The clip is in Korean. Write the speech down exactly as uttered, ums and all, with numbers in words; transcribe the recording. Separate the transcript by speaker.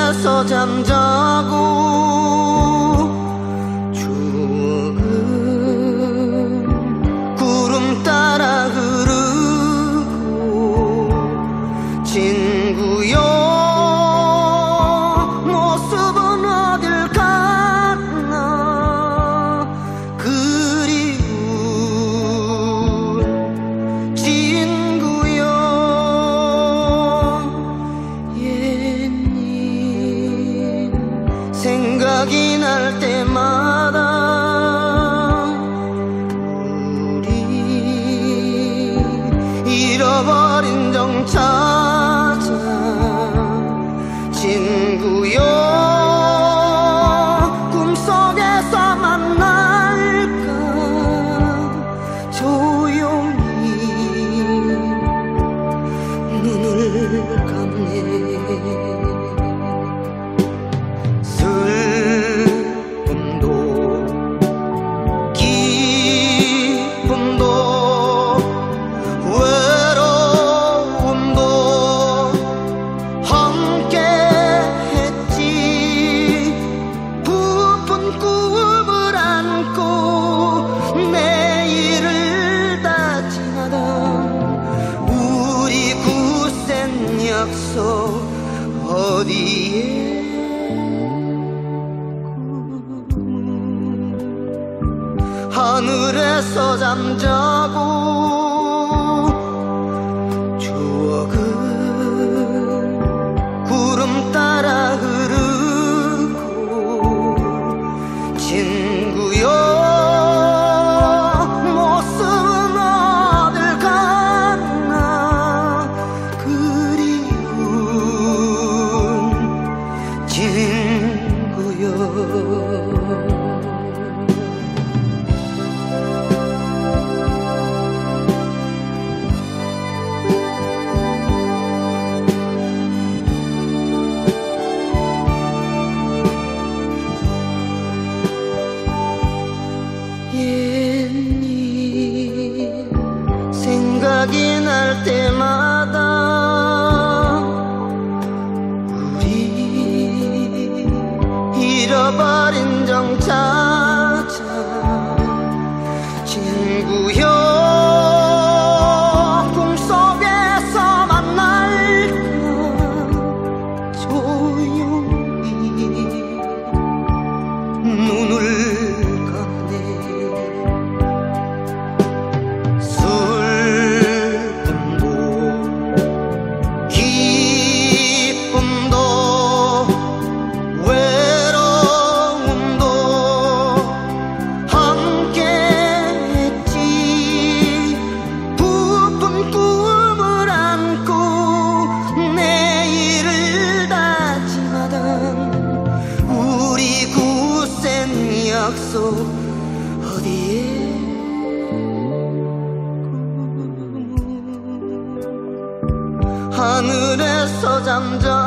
Speaker 1: 하늘에서 잠자고 추억은 구름 따라 흐르고 친구여 모습은 어딜 갔나 그리운 친구여 옛님 생각이 날 때마다 우리 잃어버린 정 찾아 친구여 꿈속에서 만날까 조용히 눈을 감네 슬픔도 기쁨도 외로움도 함께 했지 부푼 꿈을 안고 내일을 다짐하다 우리 굳센 약속 어디에 하늘에서 잠자고 추억은 구름 따라 흐르고 친구여 모습은 어딜 갔나 그리운 친구여 옛님 생각이 날 때마다 우리 잃어버린 정 찾아 친구여 꿈속에서 만날까 조용히 눈을 약속 어디에 하늘에서 잠자